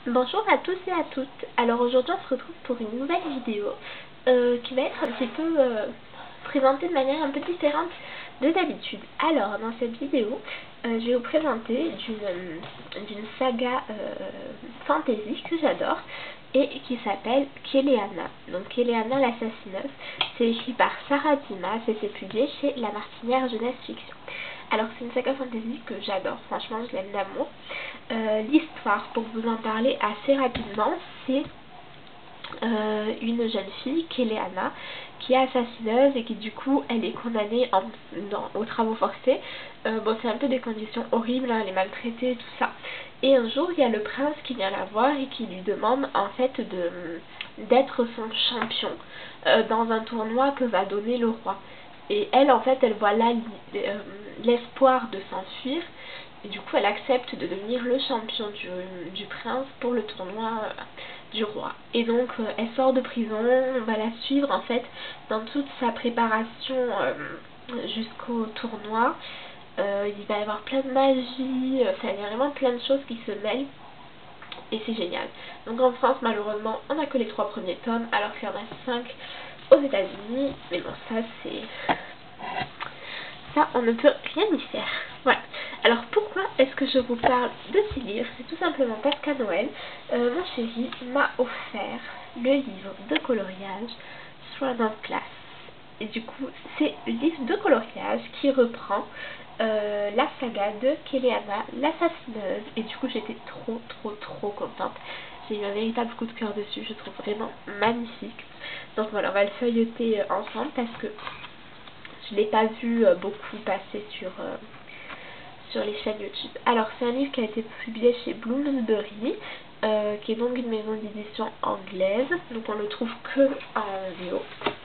Bonjour à tous et à toutes. Alors aujourd'hui on se retrouve pour une nouvelle vidéo qui va être un petit peu présentée de manière un peu différente de d'habitude. Alors dans cette vidéo je vais vous présenter d'une saga fantasy que j'adore et qui s'appelle Kéléana. Donc Kéléana l'assassineuse, c'est écrit par Sarah Dimas et c'est publié chez La Martinière Jeunesse Fiction. Alors c'est une saga fantasy que j'adore, franchement je l'aime d'amour. L'histoire, pour vous en parler assez rapidement, c'est une jeune fille, Kéléana, qui est assassineuse et qui du coup elle est condamnée aux travaux forcés. Bon, c'est un peu des conditions horribles, hein, elle est maltraitée, tout ça. Et un jour il y a le prince qui vient la voir et qui lui demande en fait d'être son champion dans un tournoi que va donner le roi. Et elle en fait elle voit là l'espoir de s'enfuir. Et du coup, elle accepte de devenir le champion du prince pour le tournoi du roi. Et donc, elle sort de prison, on va la suivre en fait dans toute sa préparation jusqu'au tournoi. Il va y avoir plein de magie, enfin, il y a vraiment plein de choses qui se mêlent. Et c'est génial. Donc en France, malheureusement, on n'a que les 3 premiers tomes, alors qu'il y en a 5 aux États-Unis. Mais bon, ça, on ne peut rien y faire. Voilà. Alors pourquoi est-ce que je vous parle de ces livres? C'est tout simplement parce qu'à Noël, mon chéri m'a offert le livre de coloriage Throne of Glass. Et du coup, c'est le livre de coloriage qui reprend la saga de Kéléana, l'assassineuse. Et du coup, j'étais trop contente. J'ai eu un véritable coup de cœur dessus, je trouve vraiment magnifique. Donc voilà, on va le feuilleter ensemble parce que je ne l'ai pas vu beaucoup passer sur les chaînes YouTube. Alors c'est un livre qui a été publié chez Bloomsbury, qui est donc une maison d'édition anglaise, donc on le trouve que en VO.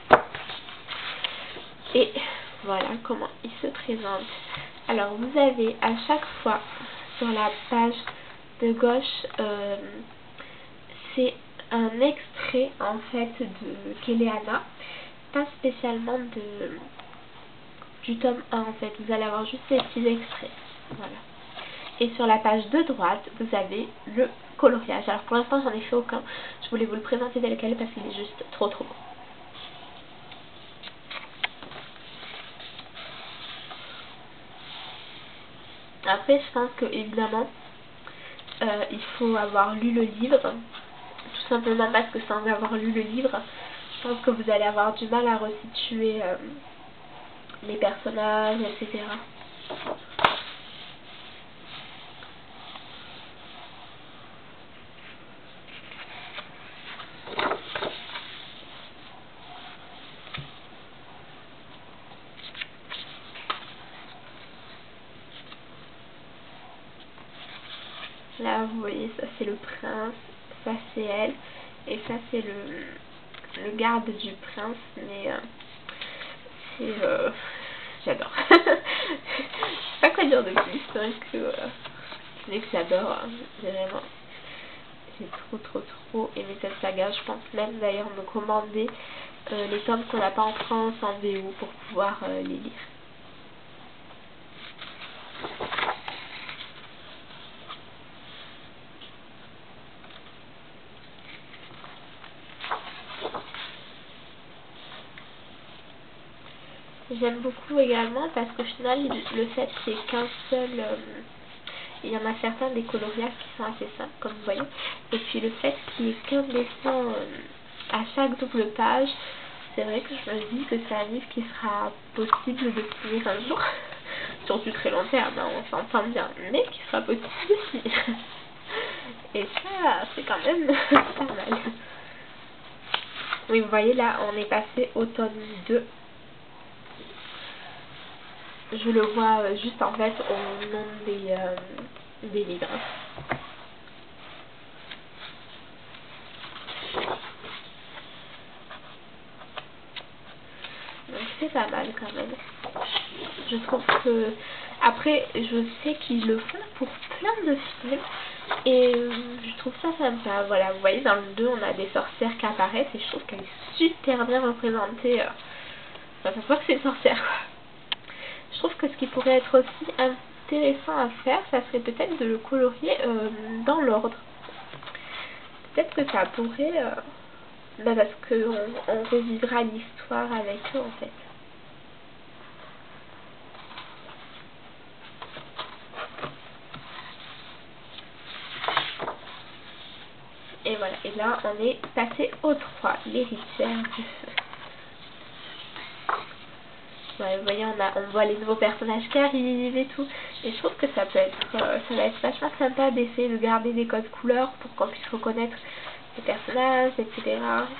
Et voilà comment il se présente. Alors vous avez à chaque fois sur la page de gauche, c'est un extrait en fait de Kéléana, pas spécialement du tome 1 en fait, vous allez avoir juste ces petits extraits. Voilà. Et sur la page de droite, vous avez le coloriage. Alors pour l'instant, j'en ai fait aucun. Je voulais vous le présenter tel quel parce qu'il est juste trop beau. Après, je pense que évidemment, il faut avoir lu le livre. Tout simplement parce que sans avoir lu le livre, je pense que vous allez avoir du mal à resituer les personnages, etc. Là, vous voyez, ça c'est le prince, ça c'est elle, et ça c'est le garde du prince, mais c'est... j'adore. Je sais pas quoi dire de plus, c'est vrai que j'adore, hein, vraiment. J'ai trop aimé cette saga. Je pense même d'ailleurs me commander les tomes qu'on n'a pas en France en VO pour pouvoir les lire. J'aime beaucoup également parce qu'au final le fait qu'il n'y ait qu'un seul... il y en a certains des coloriages qui sont assez simples comme vous voyez. Et puis le fait qu'il n'y ait qu'un dessin à chaque double page, c'est vrai que je me dis que c'est un livre qui sera possible de finir un jour. Sur du très long terme, hein, on s'entend bien, mais qui sera possible de finir. Et ça, c'est quand même pas mal. Oui, vous voyez là, on est passé au tome 2. Je le vois juste en fait au nom des livres. Donc c'est pas mal quand même. Je trouve que... Après, je sais qu'ils le font pour plein de films. Et je trouve ça sympa. Voilà, vous voyez dans le 2, on a des sorcières qui apparaissent. Et je trouve qu'elle est super bien représentée. Enfin, ça se voit que c'est une sorcière, quoi. Je trouve que ce qui pourrait être aussi intéressant à faire, ça serait peut-être de le colorier dans l'ordre. peut-être que ça pourrait, parce qu'on revivra l'histoire avec eux en fait. Et voilà, et là on est passé au 3, l'héritière du feu. Ouais, vous voyez, on voit les nouveaux personnages qui arrivent et tout. Et je trouve que ça peut être, ça va être vachement sympa d'essayer de garder des codes couleurs pour qu'on puisse reconnaître les personnages, etc.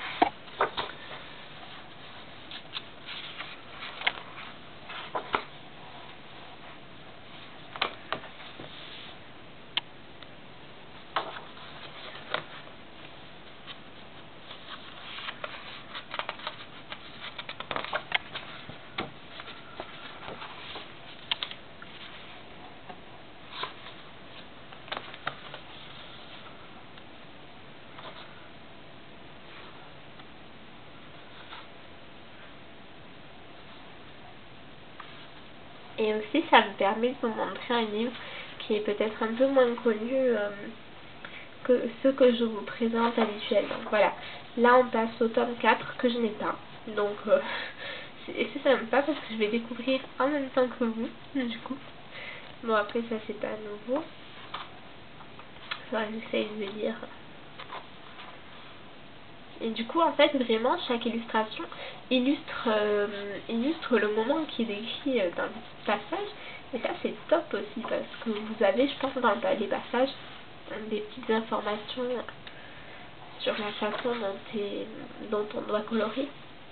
Et aussi, ça me permet de vous montrer un livre qui est peut-être un peu moins connu que ceux que je vous présente habituellement. Voilà, là on passe au tome 4 que je n'ai pas. Donc, c'est sympa parce que je vais découvrir en même temps que vous, du coup. Bon, après, ça c'est pas nouveau. J'essaye de lire. Et du coup, en fait, vraiment, chaque illustration illustre le moment qui est décrit dans le passage. Et ça, c'est top aussi, parce que vous avez, je pense, dans les passages, des petites informations sur la façon dont on doit colorer.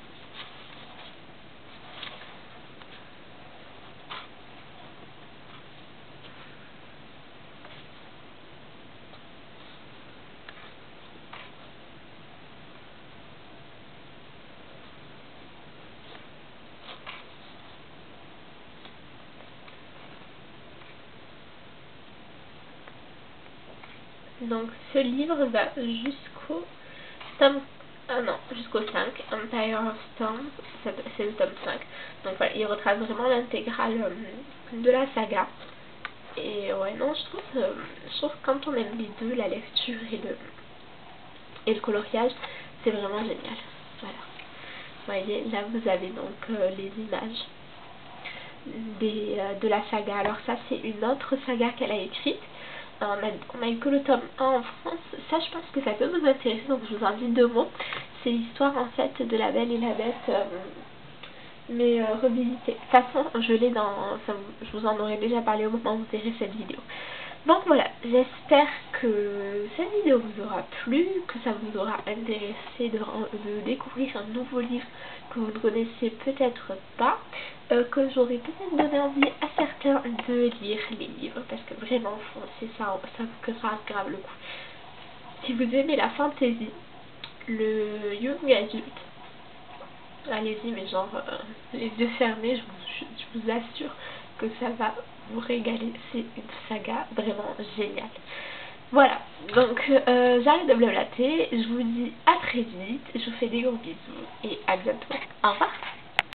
Donc ce livre va jusqu'au tome, ah non, jusqu'au 5, Empire of Storms, c'est le tome 5. Donc voilà, il retrace vraiment l'intégrale de la saga. Et ouais, non, je trouve que quand on aime les deux, la lecture et le coloriage, c'est vraiment génial. Voilà. Vous voyez, là vous avez donc les images de la saga. Alors ça, c'est une autre saga qu'elle a écrite. On a eu que le tome 1 en France. Ça, je pense que ça peut vous intéresser, donc je vous en dis 2 mots. C'est l'histoire en fait de La Belle et la Bête, mais revisitée. De toute façon, je l'ai je vous en aurai déjà parlé au moment où vous verrez cette vidéo. Donc voilà, j'espère que cette vidéo vous aura plu, que ça vous aura intéressé de découvrir un nouveau livre que vous ne connaissez peut-être pas, que j'aurais peut-être donné envie à certains de lire les livres, parce que vraiment, c'est ça vous grave le coup. Si vous aimez la fantasy, le young adulte, allez-y, mais genre les yeux fermés, je vous assure que ça va vous régaler. C'est une saga vraiment géniale. Voilà, donc j'arrête de blablater, je vous dis à très vite, je vous fais des gros bisous et à bientôt. Au revoir.